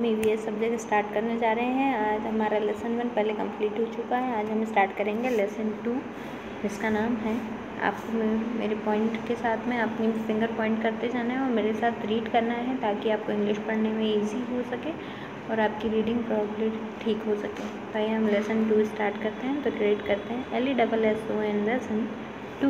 EVS subject start करने जा रहे हैं। आज हमारा लेसन 1 पहले कंप्लीट हो चुका है। आज हम स्टार्ट करेंगे लेसन 2, जिसका नाम है, आपको मेरे पॉइंट के साथ में अपनी फिंगर पॉइंट करते जाना है और मेरे साथ रीड करना है, ताकि आपको इंग्लिश पढ़ने में ईजी हो सके और आपकी रीडिंग प्रॉब्लम ठीक हो सके। तो आइए हम लेसन 2 स्टार्ट करते हैं। तो रीड करते हैं। LESSON lesson 2,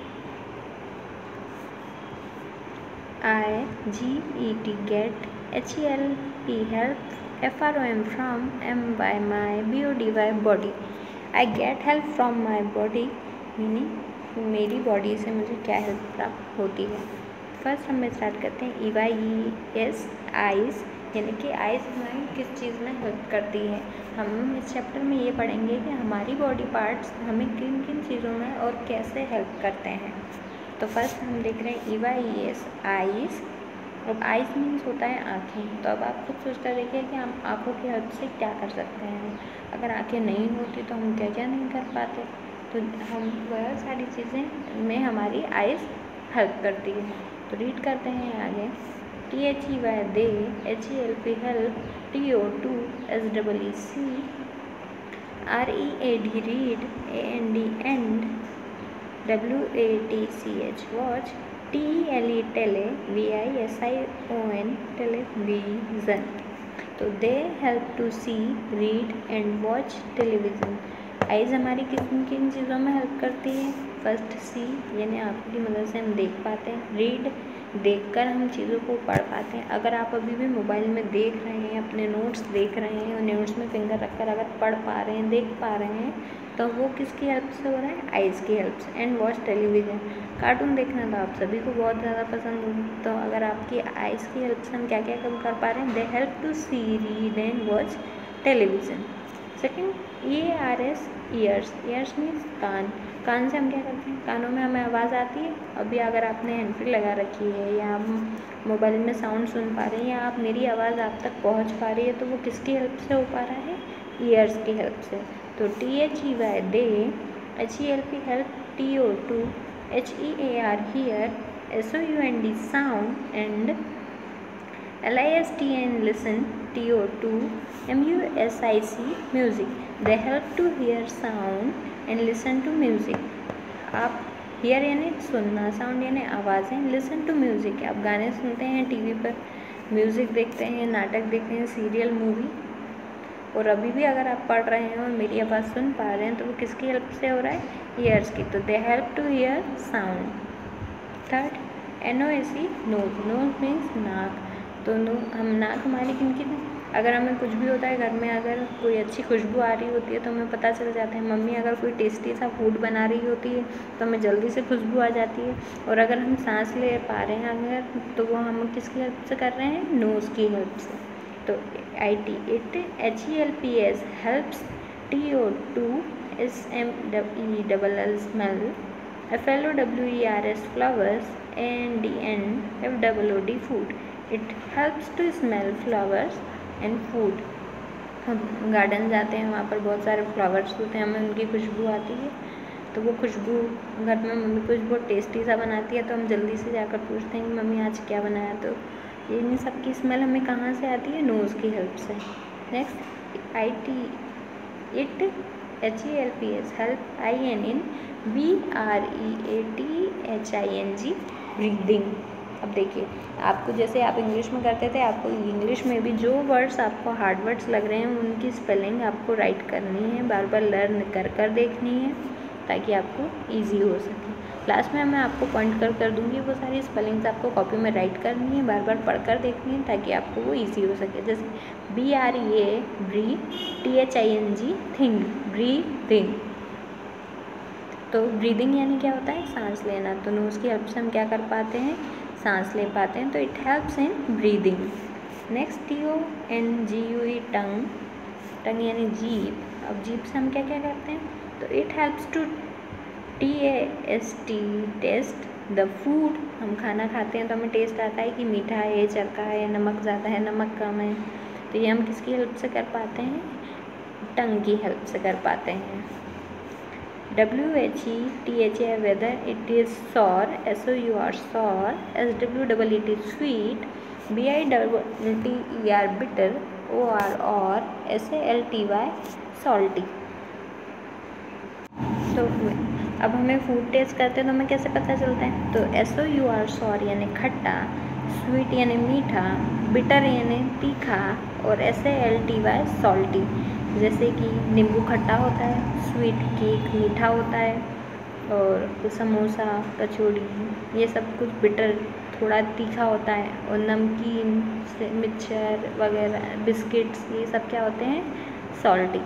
IGET get, HELP help, FROM from, MY my, BODY body। I get help from my body meaning मेरी बॉडी से मुझे क्या हेल्प प्राप्त होती है। फर्स्ट हम स्टार्ट करते हैं EYES आइज़, यानी कि आइज़ हमारी किस चीज़ में हेल्प करती है। हम इस चैप्टर में ये पढ़ेंगे कि हमारी बॉडी पार्ट्स हमें किन किन चीज़ों में और कैसे हेल्प करते हैं। तो फर्स्ट हम देख रहे हैं EYES आइज़। अब आइज़ मीन्स होता है आँखें। तो अब आप खुद सोच कर देखिए कि हम आँखों की हेल्प से क्या कर सकते हैं। अगर आँखें नहीं होती तो हम क्या क्या नहीं कर पाते। तो हम वह सारी चीज़ें में हमारी आइज़ हेल्प करती है। तो रीड करते हैं आगे। THEY they, HELP help, TO2 SEEC, READ read, AND end, WATCH watch, TELE tele, VISION television। तो they help to see, read and watch television. Eyes हमारी किन किन चीज़ों में हेल्प करती है। फर्स्ट सी, यानी आँखों की मदद से हम देख पाते हैं। रीड, देखकर हम चीज़ों को पढ़ पाते हैं। अगर आप अभी भी मोबाइल में देख रहे हैं, अपने नोट्स देख रहे हैं और नोट्स में फिंगर रखकर अगर पढ़ पा रहे हैं, देख पा रहे हैं, तो वो किसकी हेल्प से हो रहा है, आइज़ की हेल्प से। एंड वॉच टेलीविज़न, कार्टून देखना तो आप सभी को बहुत ज़्यादा पसंद होगा। तो अगर आपकी आइज़ की हेल्प से हम क्या क्या कम कर पा रहे हैं, they help to see, read and watch television. Second EARS ears, ears means कान। कान से हम क्या करते हैं, कानों में हमें आवाज़ आती है। अभी अगर आपने हैंड फ्री लगा रखी है या आप मोबाइल में साउंड सुन पा रहे हैं या आप मेरी आवाज़ आप तक पहुंच पा रही है, तो वो किसकी हेल्प से हो पा रहा है, ईयर्स की हेल्प से। तो THEY they, HELP help, TO2 HEAR hear, SOUND sound and LISTN listen, TO2 MUSIC music। they help to hear sound and listen to music। आप hear यानी सुनना, sound यानी आवाज़ें, listen to music आप गाने सुनते हैं टीवी पर, म्यूज़िक देखते हैं, नाटक देखते हैं, सीरियल, मूवी। और अभी भी अगर आप पढ़ रहे हैं और मेरी आवाज़ सुन पा रहे हैं, तो वो किसकी हेल्प से हो रहा है, ईयर्स की। तो they help to hear sound. Third NOAC nose, nose means नाक। तो हम नाक हमारी किनकी, अगर हमें कुछ भी होता है घर में, अगर कोई अच्छी खुशबू आ रही होती है तो हमें पता चल जाता है। मम्मी अगर कोई टेस्टी सा फूड बना रही होती है तो हमें जल्दी से खुशबू आ जाती है। और अगर हम सांस ले पा रहे हैं अगर, तो वो हम किसकी हेल्प से कर रहे हैं, नोज़ की हेल्प से। तो IT HELPS helps, TO2 SMELL smell, FLOWERS flowers, AND FOOD food. It helps to smell flowers and food. हम गार्डन जाते हैं, वहाँ पर बहुत सारे फ्लावर्स होते हैं, हमें उनकी खुशबू आती है। तो वो खुशबू घर में मम्मी कुछ बहुत टेस्टी सा बनाती है, तो हम जल्दी से जाकर पूछते हैं कि मम्मी आज क्या बनाया। तो इन सब की स्मेल हमें कहाँ से आती है, नोज़ की हेल्प से। Next IT HELPS help, IN BREATHING breathing. अब देखिए, आपको जैसे आप इंग्लिश में करते थे, आपको इंग्लिश में भी जो वर्ड्स आपको हार्ड वर्ड्स लग रहे हैं उनकी स्पेलिंग आपको राइट करनी है, बार बार लर्न कर कर देखनी है, ताकि आपको इजी हो सके। लास्ट में मैं आपको पॉइंट कर दूंगी, वो सारी स्पेलिंग्स आपको कॉपी में राइट करनी है, बार बार पढ़ कर देखनी है, ताकि आपको वो इजी हो सके। जैसे BREA brea, THING thing, breathing. तो ब्रीदिंग यानी क्या होता है, सांस लेना। तो नोज़ की हेल्प से हम क्या कर पाते हैं, सांस ले पाते हैं। तो it helps in breathing. Next TONGUE tongue, tongue यानी जीभ। अब जीभ से हम क्या क्या करते हैं, तो it helps to TAST taste the food. हम खाना खाते हैं तो हमें टेस्ट आता है कि मीठा है, चरका है, नमक ज़्यादा है, नमक कम है। तो ये हम किसकी हेल्प से कर पाते हैं, टंग की हेल्प से कर पाते हैं। WHETHA whether it is sour, SOUR sour, SWEET, BITTER bitter, OR और SALTY salty। तो अब हमें फूड टेस्ट करते हैं तो हमें कैसे पता चलता है? तो SOUR सॉर यानी खट्टा, स्वीट यानी मीठा, बिटर यानी तीखा और SALTY सॉल्टी। जैसे कि नींबू खट्टा होता है, स्वीट केक मीठा होता है और समोसा कचौड़ी ये सब कुछ बिटर थोड़ा तीखा होता है और नमकीन मिक्सचर वगैरह बिस्किट्स ये सब क्या होते हैं? सॉल्टी।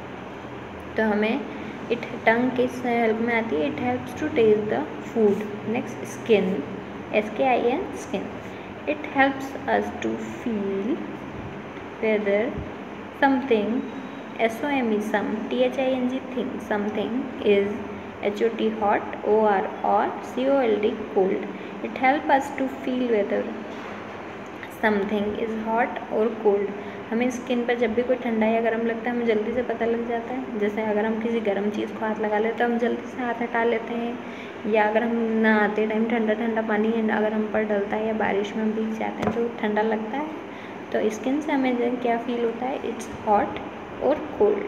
तो हमें इट टंग किस हेल्प में आती है? It helps to taste the food. Next skin, SKIN skin. It helps us to feel whether something, SOME some, THING thing, something is HOT hot, OR or COLD cold. It helps us to feel whether something is hot or cold. हमें skin पर जब भी कोई ठंडा या गर्म लगता है हमें जल्दी से पता लग जाता है। जैसे अगर हम किसी गर्म चीज़ को हाथ लगा लेते तो हम जल्दी से हाथ हटा लेते हैं, या अगर हम नहाते टाइम ठंडा ठंडा पानी अगर हम पर डलता है या बारिश में हम भीग जाते हैं तो ठंडा लगता है। तो स्किन से हमें क्या फील होता है? इट्स हॉट और कोल्ड।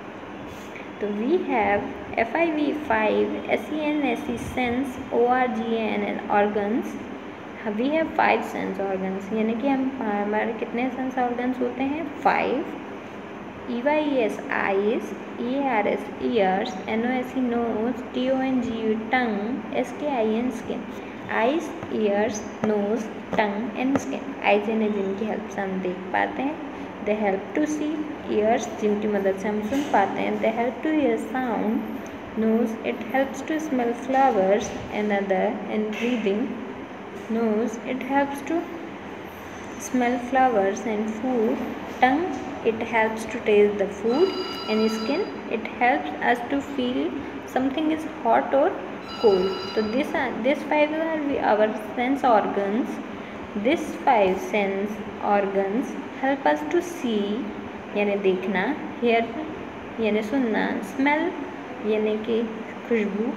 तो we have FIV5 SEN sense ORGAN organs. We have 5 sense organs, यानी कि हमारे कितने सेंस ऑर्गन्स होते हैं? 5। EYES eyes, EARS ears, NOSE nose, TONGU tongue, SKIN skin. Eyes, ears, nose, tongue and skin. Eyes यानी जिनकी help से हम देख पाते हैं, they help to see. Ears जिनकी मदद से हम सुन पाते हैं, they help to hear sound. Nose, it helps to smell flowers and other and breathing. Nose, it helps to smell flowers and food. Tongue, it helps to taste the food. And skin, it helps us to feel something is hot or cold. So this 5 are our sense organs. These 5 sense organs help us to see यानी देखना, hear यानी सुनना, smell यानी कि खुशबू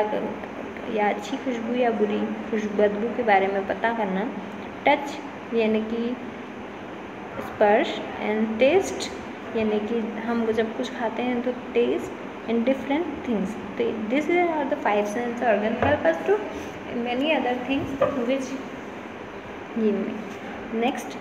या अच्छी खुशबू या बुरी बदबू के बारे में पता करना, टच यानी कि स्पर्श, एंड टेस्ट यानी कि हम जब कुछ खाते हैं तो टेस्ट एंड डिफरेंट थिंग्स। तो this are the 5 sense organ help us to many other things which next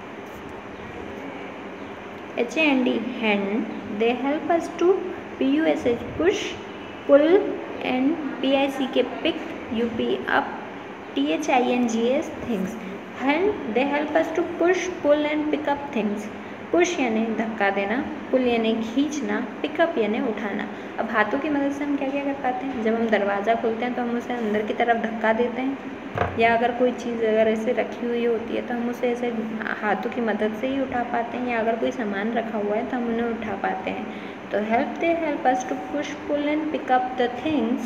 HAND hand, they help us to PUSH push pull and PICK pick, UP up, THINGS things. And they help us to push, pull and pick up things. Push यानी धक्का देना, पुल यानी खींचना, pickup यानी उठाना। अब हाथों की मदद से हम क्या क्या कर पाते हैं? जब हम दरवाज़ा खोलते हैं तो हम उसे अंदर की तरफ धक्का देते हैं, या अगर कोई चीज़ अगर ऐसे रखी हुई होती है तो हम उसे ऐसे हाथों की मदद से ही उठा पाते हैं, या अगर कोई सामान रखा हुआ है तो हम उन्हें उठा पाते हैं। तो they help us to push, pull and pick up the things.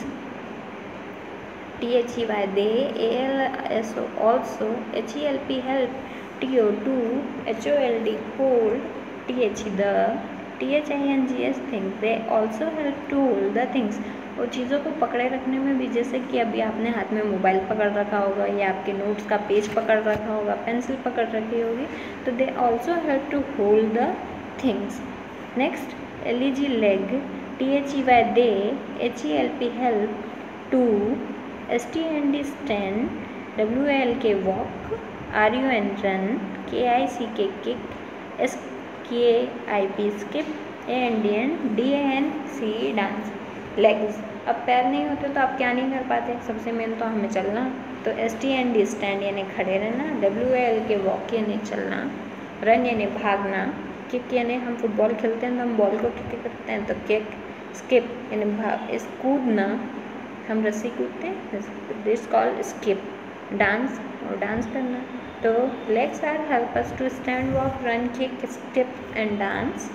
THEY they, ALSO also, HELP help, TO2, HOLD hold, TH the, THINGS things, they also help to hold the things. और चीज़ों को पकड़े रखने में भी, जैसे कि अभी आपने हाथ में मोबाइल पकड़ रखा होगा या आपके नोट्स का पेज पकड़ रखा होगा, पेंसिल पकड़ रखी होगी, तो they also help to hold the things. Next LEG leg, THEY they, HELP help to, STAND stand, WALK walk, RUN run, KICK kick, SKIP skip, ANDN DANC dance। legs, अब पैर नहीं होते तो आप क्या नहीं कर पाते? सबसे मेन तो हमें चलना। तो STAND stand यानी खड़े रहना, WALK walk यानी चलना, रन यानी भागना, किक यानी हम फुटबॉल खेलते हैं तो हम बॉल को किक करते हैं तो किक, स्किप यानी कूदना, हम रस्सी कूदते हैं, दिस कॉल्ड स्किप। डांस और डांस करना। तो legs are help us to stand, walk, run, kick, skip and dance.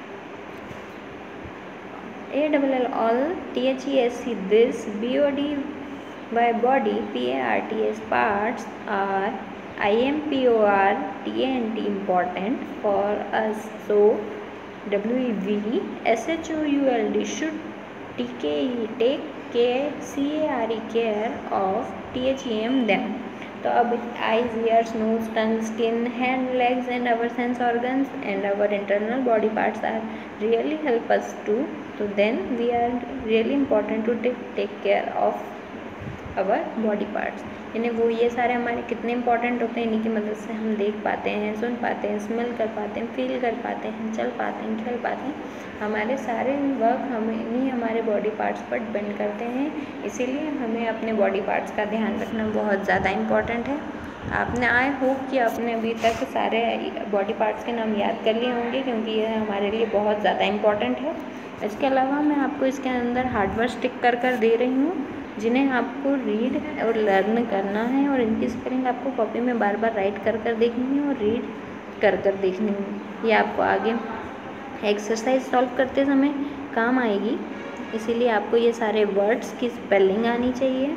ALL all, THESC this, BODY body, PARTS parts are, IMPOR TNT important for us. So WEV SHOULD should TKE take care, CARE care of, THEM them. तो अब eyes, ears, nose, tongue, skin, hand, legs and our sense organs and our internal body parts are really help us to, so then we are really important to take care of our body parts. यानी वो ये सारे हमारे कितने important होते हैं, इन्हीं की मदद से हम देख पाते हैं, सुन पाते हैं, स्मेल कर पाते हैं, फील कर पाते हैं, चल पाते हैं, खेल पाते हैं. हमारे सारे वर्क हमें नहीं हमारे बॉडी पार्ट्स पर डिपेंड करते हैं. इसीलिए हमें अपने बॉडी पार्ट्स का ध्यान रखना बहुत ज़्यादा इम्पॉर्टेंट है. आपने आई होप कि आपने अभी तक सारे बॉडी पार्ट्स के नाम याद कर लिए होंगे, क्योंकि यह हमारे लिए बहुत ज़्यादा इम्पॉर्टेंट है. इसके अलावा मैं आपको इसके अंदर हार्डवर्क टिक कर दे रही हूँ, जिन्हें आपको रीड और लर्न करना है, और इनकी स्पेलिंग आपको कॉपी में बार बार राइट कर देखनी है और रीड कर देखनी है. ये आपको आगे एक्सरसाइज सॉल्व करते समय काम आएगी. इसीलिए आपको ये सारे वर्ड्स की स्पेलिंग आनी चाहिए.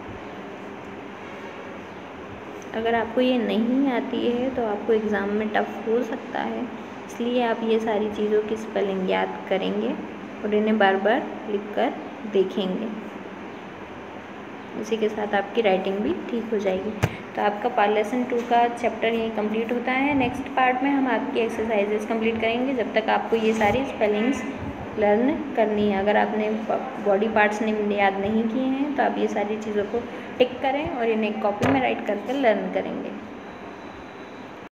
अगर आपको ये नहीं आती है तो आपको एग्ज़ाम में टफ हो सकता है. इसलिए आप ये सारी चीज़ों की स्पेलिंग याद करेंगे और इन्हें बार बार लिख कर देखेंगे. इसी के साथ आपकी राइटिंग भी ठीक हो जाएगी. तो आपका लेसन 2 का चैप्टर यहीं कंप्लीट होता है. नेक्स्ट पार्ट में हम आपकी एक्सरसाइजेस कंप्लीट करेंगे. जब तक आपको ये सारी स्पेलिंग्स लर्न करनी है. अगर आपने बॉडी पार्ट्स याद नहीं किए हैं तो आप ये सारी चीज़ों को टिक करें और इन्हें कॉपी में राइट करके लर्न करेंगे.